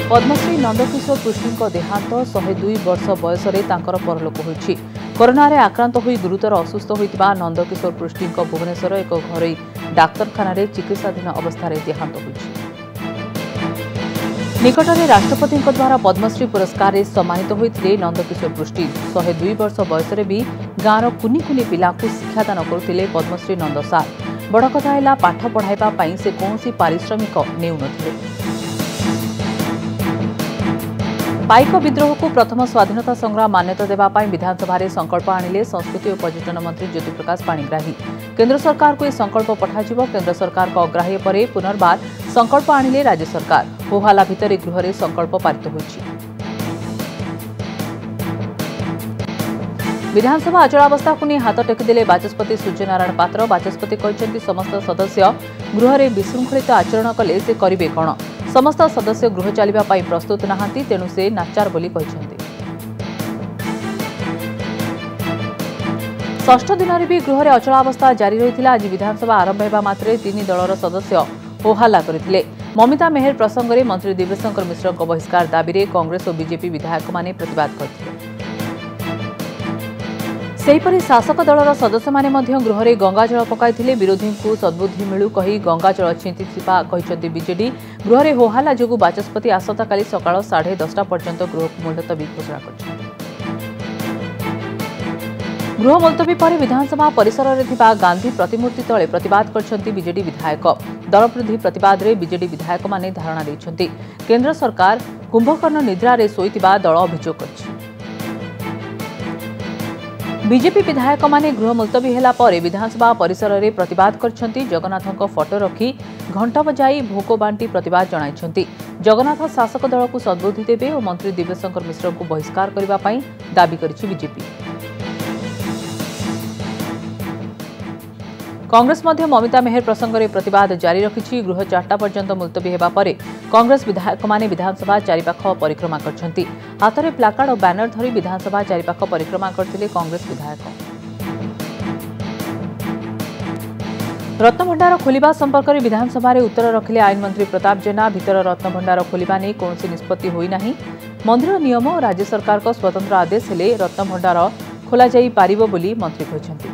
पद्मश्री नंदकिशोर पृष्टि देहांत 102 वर्ष बयस परलोक होइछि। कोरोना रे आक्रांत होई गुरुतर असुस्थ होइतिबा नंदकिशोर पृष्टि भुवनेश्वर एक घरोई डाक्तरखाना चिकित्साधीन अवस्था देहांत होइछि। निकटरे राष्ट्रपति द्वारा पद्मश्री पुरस्कार रे सम्मानित होइथिले नंदकिशोर पृष्टि। 102 वर्ष बयस भी गाँवर कुनी कुनी पिला शिक्षादान करुथिले पद्मश्री नंद सार। बड़ कथा है पाठ पढ़ाइबा पई से कौनसी पारिश्रमिक नेउ नथिले। पाइक विद्रोह को प्रथम स्वाधीनता संग्राम मान्यता देवाई विधानसभा में संकल्प आनिले संस्कृति और पर्यटन मंत्री ज्योति प्रकाश पाणिग्राही। केंद्र सरकार को यह संकल्प पठाजिबो। केंद्र सरकार का अग्राह्य पर पुनर्बार संकल्प आनिले राज्य सरकार। होहाला भितर गृह में संकल्प पारित होइछि। विधानसभा अचलावस्था को नहीं हाथ टेकीदेले बाचस्पति सूर्यनारायण पात्र। बाचस्पति कहते समस्त सदस्य गृह में विशृंखलित आचरण कले से करिवे कौन। समस्त सदस्य गृह चलिबा पई प्रस्तुत नहांती, तेणु से नाचार बोली कहते। षष्ठ दिन में भी गृह में अचलावस्था जारी रही। आज विधानसभा आरंभ होगा मात्रे 3 दलर सदस्य होहल्ला करथिले। ममिता मेहर प्रसंग में मंत्री दिव्यशंकर मिश्र बहिष्कार दाबी में कांग्रेस और बीजेपी विधायक माने प्रतिवाद करथिले। सेहीपरि शासक दलर सदस्य माने मध्य गृह में गंगाजल पकाइथिले। विरोधी को सद्बुद्धि मिलू कही गंगाजल छिंटिथिबा कहिसंती बीजेडी। गृह में होहल्ला जोगु बाचस्पति आसंताकाली सकाळ 10:30 पर्यंत गृह को मुलतवी घोषणा करछन्ति। गृह मुलतवी पर विधानसभा परिसर में थिबा गांधी प्रतिमूर्ति तले प्रतिवाद करछन्ति बीजेडी विधायक। दल विरोधी प्रतिवाद रे बीजेडी विधायक माने धारणा दैछन्ति। केंद्र सरकार कुंभकर्ण निद्रा रे सोईतिबा दल अभियोग करछि। बीजेपी विधायक माने गृह मुलतवी हेला परे विधानसभा परिसर में प्रतिवाद करछन्ति। जगन्नाथक फोटो रखी घंटा बजाई भोक बांटी प्रतिवाद जणाइछन्ति। जगन्नाथ शासक दल को सद्बुद्धि देबे और मंत्री दिव्यशंकर मिश्र को बहिष्कार करबा पई दाबी करिछि बीजेपी। कांग्रेस मध्य ममिता मेहर प्रसंग में प्रतिवाद जारी रखिछि। गृह 4टा पर्यंत मुलतवी हेबा परे कांग्रेस विधायक माने विधानसभा चारिपाख परिक्रमा करछन्ति। हाथ में प्लाकार्ड और बैनर धरी विधानसभा चारिपाख परिक्रमा करथिले कांग्रेस विधायक। रत्नभंडार खोलिबा संपर्क में विधानसभा रे उत्तर रखिले आईन मंत्री प्रताप जेना। भीतर रत्नभंडार खोलिबा नै कोनोसी निष्पत्ति होई नाही। मंदिर नियम और राज्य सरकार को स्वतंत्र आदेश हेले रत्नभंडार खोला जाई पारिबो बोली मंत्री कहछन्ति।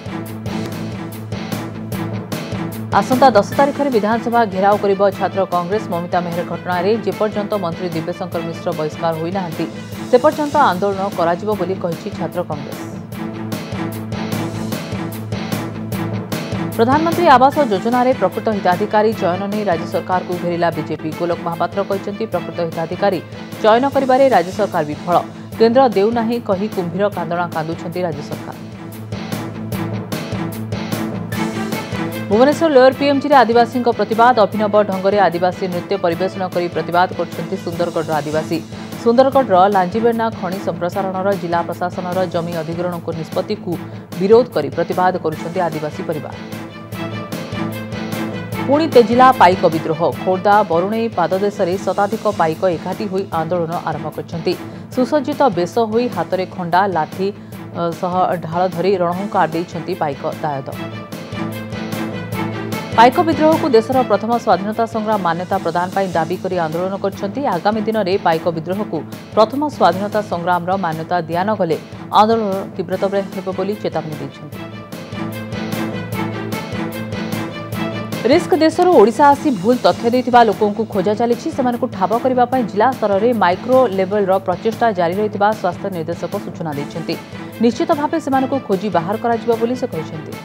आसंता 10 तारिख में विधानसभा घेराव करिबो छात्र कांग्रेस। ममिता मेहर घटना रे जेपर्यंत मंत्री दिव्यशंकर मिश्र बहिष्कार होई नाहंती से पर्यंत आंदोलन कराजिबो बोली कहिछि छात्र कांग्रेस। प्रधानमंत्री आवास योजना रे प्रकृत हिताधिकारी चयन नहीं राज्य सरकार को घेरिला बीजेपी। गोलोक महापात्र कहते प्रकृत हिताधिकारी चयन करिबारे राज्य सरकार विफल। केंद्र देउ नाही कही कुंभीर कांदणा कांदुछंती राज्य सरकार। भुवनेश्वर लोयर पीएमजी रे आदिवासी प्रतिवाद। अभिनव ढंग से आदिवासी नृत्य परिवेषण कर प्रतिवाद करछन्ती सुंदरगढ़ आदिवासी। सुंदरगढ़ लांजीबेना खनि संप्रसारण जिला प्रशासन जमी अधिग्रहण को निष्पत्ति को विरोध कर प्रतिवाद करुछन्ती आदिवासी परिवार। पुणी तेजिला पाइक विद्रोह। खोर्धा बरुणेई पाददेश में शताधिक पाइक एकाठी होई आंदोलन आरंभ करछन्ती। सुसज्जित बेश होई हाथ में खंडा लाठी सह ढाल धरी रणहुंकार देइछन्ती पाइक दायद। पाइक विद्रोह को देशर प्रथम स्वाधीनता संग्राम मान्यता प्रदान पर दाबी कर आंदोलन करछन्ती। आगामी दिन में पाइक विद्रोह को प्रथम स्वाधीनता संग्राम मान्यता दिया न गले आंदोलन तीव्रतर हेब बोली चेतावनी दैछन्ती। रिस्क देशर ओडिशा आसी भूल तथ्य देथिबा लोकों को खोजा चली। सेमानकु ठाब करबा पई जिला स्तर में माइक्रो लेवल प्रचेष्टा जारी रहिथिबा स्वास्थ्य निर्देशक सूचना दैछन्ती। निश्चित भाव सेमानकु खोजी बाहर कराजिबा बोली से कहिसन्ती।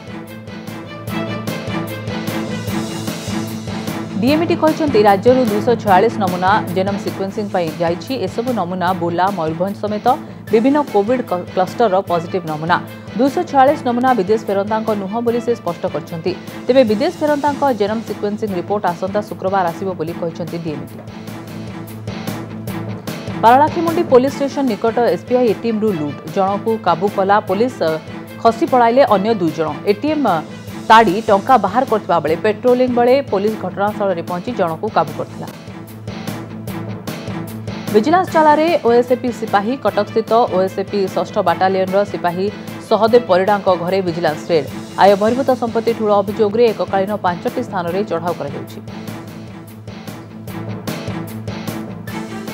डीएमईटी कहते राज्य 246 नमूना जेनोम सिक्वेन्सिंग जाइछि। एसबु नमूना बुर्ला मयूरभंज समेत विभिन्न कोविड क्लस्टर पॉजिटिव नमूना। 246 नमूना विदेश फेरंता नुह बोली से स्पष्ट करछन्ती। तेबे विदेश फेरंता जेनोम सिक्वेन्सिंग रिपोर्ट आसंता शुक्रवार आसिबो बोली कहछन्ती डीएमईटी। पारलाखीमुंडी पुलिस स्टेशन निकट एसबीआई एटीएम रु लुट। जनकु काबू कला पुलिस। खसी पड़ाइले अन्य 2 जन। एटीएम ताड़ी टंका बाहर करथिबा बेले पेट्रोलिंग बेले पुलिस घटनास्थल में पहुंची जनकु काबू करथिला। विजिलेंस चालारे ओएसएपी सिपाही। कटक स्थित ओएसएपी 6ठ बाटालियन सिपाही सहदेव परिड़ा घरे विजिलेंस रेड। आय बहिर्भूत संपत्ति ठूल अभियोग में एककालीन 5टी स्थान में चढ़ाऊ कर।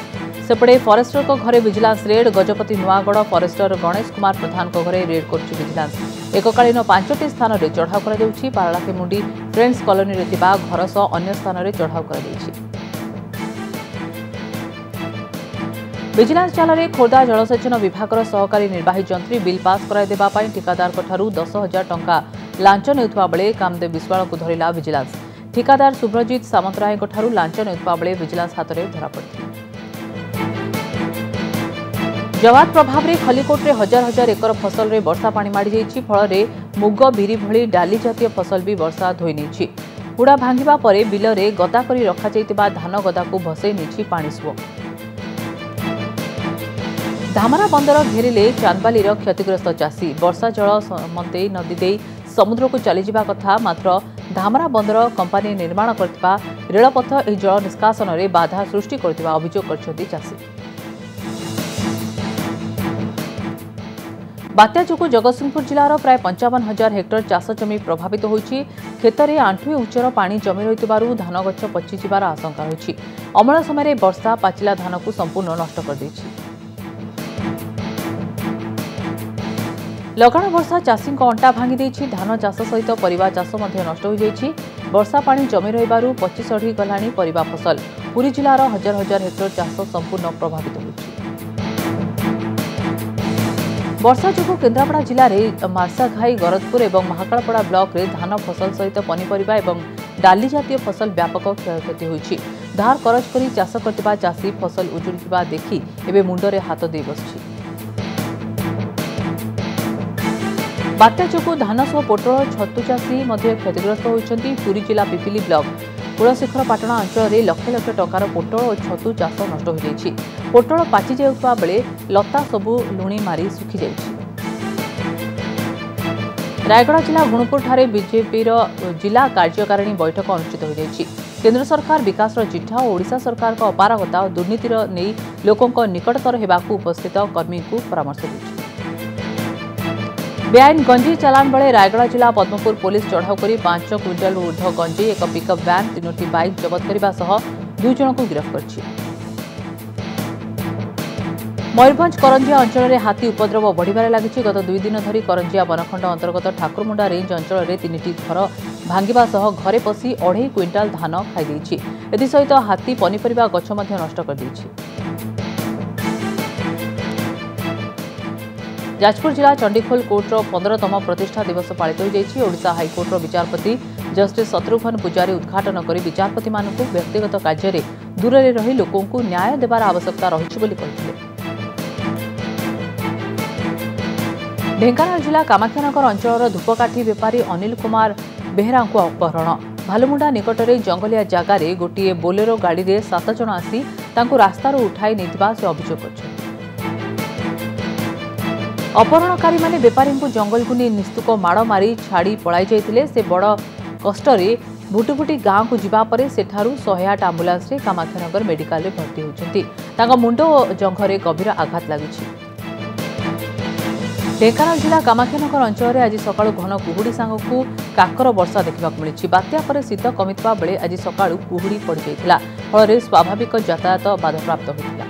सेपटे फरेस्टर को घरे vigilance raid Gajapati Nuagarh forester Ganesh Kumar Pradhan को घरे रेड कर विजिलेंस एककालीन 5टी स्थान में चढ़ाऊ कर पारलाखेमुंडी फ्रेंड्स कॉलोनी रे थिबा घर सह अन्य स्थान में चढ़ाऊ कर विजिलेंस जाल खोर्धा जलसेचन विभाग सहकारी निर्वाही जंत्री बिल पास कराइदेबा ठिकादार 10,000 टंका लांच नेउथुवा बेले कामदेव विश्वाल को धरिला विजिलेंस ठिकादार शुभ्रजीत सामंतराय लांच नेउथुवा बेले विजिलेंस हाथ में धरा पड़िଥିଲା। जवाद प्रभाव में खलिकोट में हजार हजार एकर फसल रे वर्षा पानी माड़ी जाइछि फल मुग बिरी भली डाली जातीय फसल भी वर्षा धोई नहीं हुड़ा भांगिबा परे बिल रे गदा करी रखा जाइतिबा धान गदा को भसई नहीं पानी सुओ धामरा बंदर घेरिले चांदबालीर क्षतिग्रस्त चाषी वर्षा जल समते नदी दे समुद्र को चली जावा कथा मात्र धामरा बंदर कंपानी निर्माण करथिबा रेलपथ एही जल निष्कासन रे बाधा सृष्टि करथिबा अभियोग करछथि चाषी। बात्या जोगु जगतसिंहपुर जिलार प्राय 55,000 हेक्टर चाष जमी प्रभावित होइछि खेतरे आंठुए उच्चर पानी जमी रहितबारु धान गछ पचि जिबार आशंका होइछि अमल समय वर्षा पाचिला धान को संपूर्ण नष्ट कर दैछि। लगाण वर्षा चाषी अंटा भांगी देछि धान चाष सहित परिबा चाष मध्य नष्ट हो जाइछि वर्षा पानी जमी रहिबारु पचि सढ़ी गलाणी परिबा फसल पुरी जिलार हजार हजार हेक्टर चाष संपूर्ण प्रभावित होइछि। वर्षा जोगु केन्द्रापड़ा जिले में मार्साघाई गरजपुर और महाकालपड़ा ब्लॉक रे धान फसल सहित पनीपरिबा और डाली जातीय फसल व्यापक क्षयक्षति होइछि धार करज करी चाष करथिबा चाषी फसल उजुड़िथिबा देखि एबे मुंडरे हाथ दे बसछि। बात्या जोगु धान सह पोटल छतु चाषी मध्य क्षतिग्रस्त होइछन्ति पुरी जिला पिपिली ब्लॉक कुलशिखर पाटणा अंचल में लक्ष लक्ष टंकार पोटल और छतु चाष नष्ट हो जाइछि पोटल पाचि जाउथबा बेले लता सबु लुणी मारी सुखी जाइछि। रायगढ़ जिला गुणुपुर ठारे बीजेपी जिला कार्यकारिणी बैठक अनुष्ठित हो जाइछि केन्द्र सरकार विकास चिठा और ओडिशा सरकार का अपारगता और दुर्नीतिर नहीं लोकों निकटतर हेबाकू उपस्थित कर्मी को परामर्श दैछि। बेआईन गंजेई चालान बेले रायगढ़ जिला पद्मपुर पुलिस चढ़ाऊ कर 5 क्विंटाल ऊर्ध्व गंजेई एक पिकअप वैन 3टी बाइक जबत करने सह 2 जन को गिरफ्त कर। मयूरभंज करंजिया अंचल में हाथी उपद्रव बढ़िबार लागिछि गत 2 दिन धरी करंजिया बनखंड अंतर्गत ठाकुरमुंडा रेंज अंचल में 3टी घर भांगिबा सह घरे पशि 2.5 क्विंटाल धान खाई दैछि एथिसहित हाथी पनीपरिबा गछ मध्य नष्ट कर दैछि। जाजपुर जिला चंडीखोल कोर्टर 15तम प्रतिष्ठा दिवस पालित हो जाइछि ओडिशा हाईकोर्टर विचारपति जस्टिस शत्रुघ्न पूजारी उद्घाटन कर विचारपति मानकु व्यक्तिगत कार्य रे दूर रे रही लोकों को न्याय देबार आवश्यकता रहिछि बोली कहिथिले। ढेंकानाल जिला कामाख्यानगर अंचल धूपकाठी व्यापारी अनिल कुमार बेहरा को अपहरण भालुमुंडा निकटरे जंगलिया जगार गोटे बोलेरो गाड़ी में 7 जन आसी तांको रास्तार उठाई नेतिबा से अभियोग करछन्ति। अपहरणकारी माने बेपारी को जंगल को नहीं निस्तुक माड़ मारी छाड़ी पलाई जाइतिले से बड़ कष्टरे भुटुभुटी गाँव को जीवा परे सेठारु 108 आम्बुलांस रे कामाख्यानगर मेडिकल रे भर्ती होउछन्ति तांका मुंड और जंघरे गभीर आघात लागिछि। ढेंकानाल जिला कामाख्यानगर अंचल में आज सकाळु घन कुहुड़ी सांगकु काकर वर्षा देखा मिली बात्या पर शीत कमिथिबा बेले आज सकाळु कुहुड़ी पड़ जाइतिला फल स्वाभाविक यातायात बाधाप्राप्त होइतिला।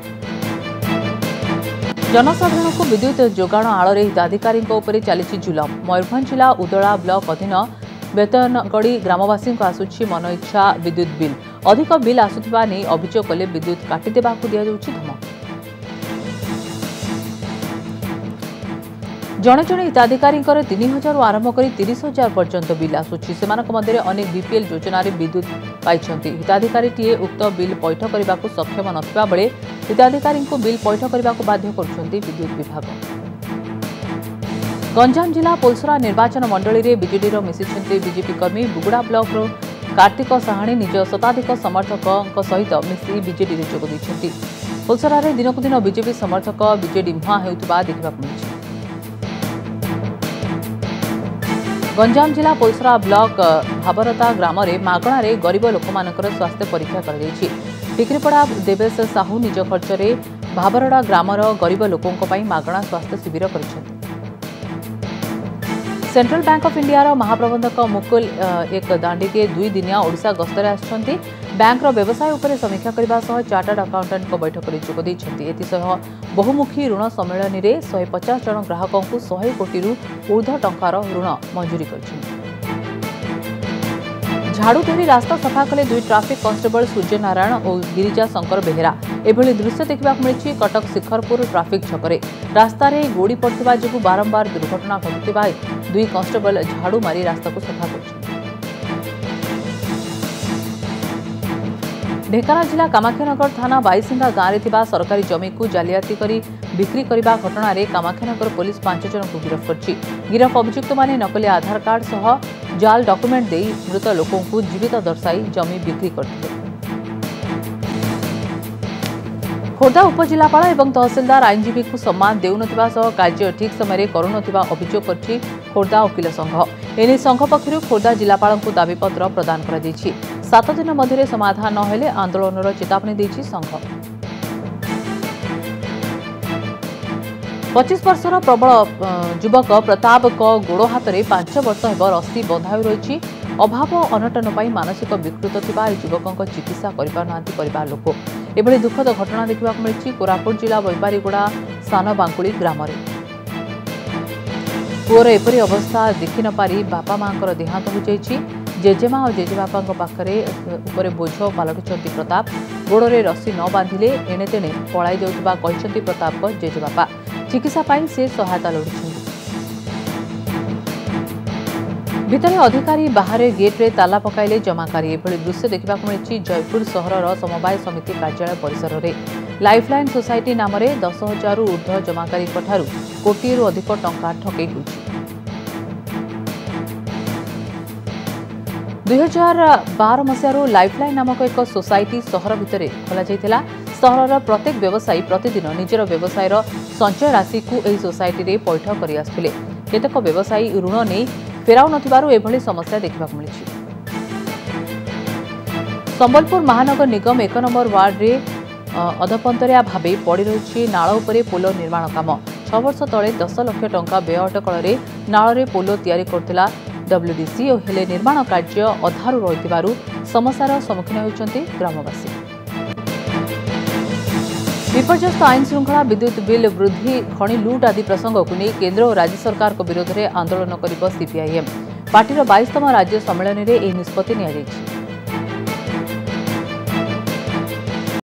जनसाधारण को विद्युत जोगाण आଳରେ हिताधिकारी चली जुलम मयूरभंज जिला उदला ब्लॉक अधीन बेतनगड़ी ग्रामवासी आसुछि मन इच्छा विद्युत बिल अधिक बिल आसुथिबा नै अभियोग कले विद्युत काटिदेबाकू दिया जाउछि धमक। जड़े जड़े हिताधिकारी 3,000 आरंभ कर 30,000 पर्यंत बिल आसुछि सेमानक मध्य अनेक बीपीएल योजना विद्युत पाइछन्ति हिताधिकारी टीए उक्त बिल पैठ करने को सक्षम नथिबा बेले हिताधिकारी को बिल पैठ करने को बाध्य करुछन्ति विद्युत विभाग। गंजाम जिला पोलसरा निर्वाचन मंडली रे बीजेडी मिशिछन्ति बीजेपी कर्मी बुगुड़ा ब्लॉक कार्तिक साहाणी निज शताधिक समर्थकों सहित मिसी बीजेडी रे जोग दैछन्ति। पोलसरा रे दिनकु दिन बीजेपी समर्थक बीजेडी मुहां हेउतबा देखिबा मिलिछि। गंजाम जिला पोलसरा ब्लॉक भाबरता ग्राम में मागणार गरीब लोक स्वास्थ्य परीक्षा कर टिकरीपड़ा देवेश साहू निज खर्च में भाबरड़ा ग्रामर गरीब लोकों मागणा स्वास्थ्य शिविर कर सेंट्रल बैंक ऑफ इंडिया महाप्रबंधक मुकुल एक दांडीके 2 दिनिया ओडिशा गस्तर आछंती। बैंक व्यवसाय उपर समीक्षा करने सह चार्टर्ड अकाउंटेंट बैठक में जोग देइछंती। एथिसह बहुमुखी ऋण सम्मेलन में 150 जन ग्राहकों 100 कोटी ऊर्ध्व टंकार ऋण मंजूरी कर। झाड़ू धरी रास्ता सफा कले 2 ट्राफिक कांस्टेबल सूर्य नारायण और गिरिजा शंकर बेहेरा। एभली दृश्य देखा मिली कटक शिखरपुर ट्राफिक छकरे रास्तार गोड़ी पड़ता जो बारंबार दुर्घटना घटुवा 2 कांस्टेबल झाड़ू मारी रास्ता को सफा कर। ढेंकानाल जिला कामाख्यानगर थाना बाईसिंगा गांव में सरकारी जमी को जालियाती करी बिक्री करने घटना रे कामाख्यानगर पुलिस 5 जन को गिरफ्त करछि। गिरफ अभियुक्त माने नकली आधार कार्ड सह जाल डॉक्यूमेंट दे मृत लोकों को जीवित दर्शाई जमी बिक्री करथिले। खोर्धा उपजिलापाल एवं तहसिलदार आईनजीवी को सम्मान देउनथिबा सह कार्य ठीक समय करुनथिबा अभियोग करछि खोर्धा वकील संघ। एने संघ पक्षरु खोर्धा जिलापाल को दाबीपत्र प्रदान करा दैछि। 7 दिन मध्य समाधान न हेले आंदोलनर चेतावनी दैछि संघ। 25 वर्षर प्रबल युवक प्रताप गोड़ हाथ में 5 वर्ष हेब रस्सी बंधा रही। अभाव अनटन पर मानसिक विकृत थिबा युवकों चिकित्सा परिवार लोक। एभली दुखद घटना देखा मिली कोरापुट जिला बैपारीगुड़ा सान बांकुड़ी ग्राम। पुअर एपरी अवस्था देखि न पारी बापा मां देहांत हो जाइछि। जेजेमा और जेजेबापा पाखरे उपरे बोझ पलटुंट प्रताप। गोड़े रस्सी न बांधिले एणे तेणे पलाई जाउथबा कहिसंती प्रताप जेजेबापा। चिकित्सा पाई से सहायता लोड़िछंती। भितरे अधिकारी बाहर गेट्रे ताला पकाइले जमाकारी। एभली दृश्य देखा मिली जयपुर सहरर समवाय समिति कार्यालय परिसर में। लाइफलाइन सोसाइटी नाम 10,000 ऊर्ध्व जमाकारी कोटिरु अधिक टंका ठकई होइछि। 2012 मसीह लाइफलाइन नामक एक सोसाइटी सहर भितर खोल जाइथिला। सहरर प्रत्येक व्यवसायी प्रतिदिन निजर व्यवसायर संचय राशि को एही सोसाइटी रे पैठ करि आसथिले। केतेक व्यवसायी ऋण नहीं फेराउ नथिबारु एभली समस्या देखा मिली। संबलपुर महानगर निगम 1 नंबर वार्ड रे अधपंतरिया भावे पड़ी रही नाल उपरे पोल निर्माण काम। 6 वर्ष तले 10 लाख टंका व्यय अटकल नाल पोल तैयारी करथिला डब्ल्यूडीसी और हेले निर्माण कार्य अधारू रही समस्यार सम्मुखीन होती ग्रामवासी। विपर्यस्त आईन श्रृंखला विद्युत बिल वृद्धि खनि लुट आदि प्रसंग को नहीं केंद्र और राज्य सरकार विरोध में आंदोलन कर सीपीआईएम। पार्टी 22तम राज्य सम्मेलन में यह निष्पत्ति नियाଯାଇଛି।